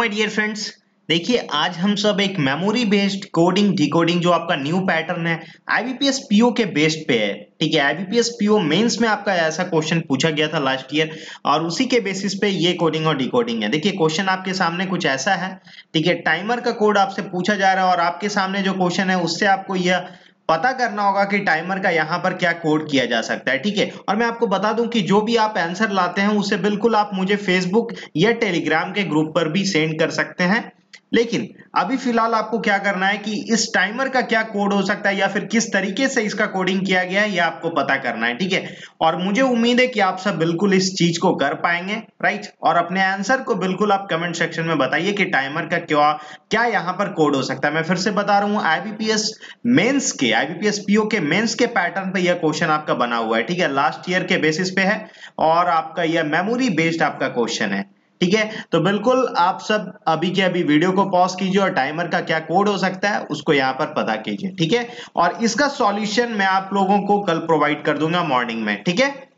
My dear friends, देखिए आज हम सब एक मेमोरी बेस्ड कोडिंग डिकोडिंग जो आपका न्यू पैटर्न है आईबीपीएस पीओ के बेस्ड पे है। ठीक है, आईबीपीएस पीओ मेंस में आपका ऐसा क्वेश्चन पूछा गया था लास्ट ईयर और उसी के बेसिस पे ये कोडिंग और डिकोडिंग है। देखिए क्वेश्चन आपके सामने कुछ ऐसा है। ठीक है, टाइमर का कोड आपसे पूछा जा रहा है और आपके सामने जो क्वेश्चन है उससे आपको यह पता करना होगा कि टाइमर का यहाँ पर क्या कोड किया जा सकता है। ठीक है, और मैं आपको बता दूं कि जो भी आप आंसर लाते हैं उसे बिल्कुल आप मुझे फेसबुक या टेलीग्राम के ग्रुप पर भी सेंड कर सकते हैं। लेकिन अभी फिलहाल आपको क्या करना है कि इस टाइमर का क्या कोड हो सकता है या फिर किस तरीके से इसका कोडिंग किया गया है यह आपको पता करना है। ठीक है, और मुझे उम्मीद है कि आप सब बिल्कुल इस चीज को कर पाएंगे, राइट। और अपने आंसर को बिल्कुल आप कमेंट सेक्शन में बताइए कि टाइमर का क्या क्या यहाँ पर कोड हो सकता है। मैं फिर से बता रहा हूँ, आईबीपीएस पीओ के मेंस के पैटर्न पे यह क्वेश्चन आपका बना हुआ है। ठीक है, लास्ट ईयर के बेसिस पे है और आपका यह मेमोरी बेस्ड आपका क्वेश्चन है। ठीक है, तो बिल्कुल आप सब अभी के अभी वीडियो को पॉज कीजिए और टाइमर का क्या कोड हो सकता है उसको यहाँ पर पता कीजिए। ठीक है, और इसका सॉल्यूशन मैं आप लोगों को कल प्रोवाइड कर दूंगा मॉर्निंग में। ठीक है।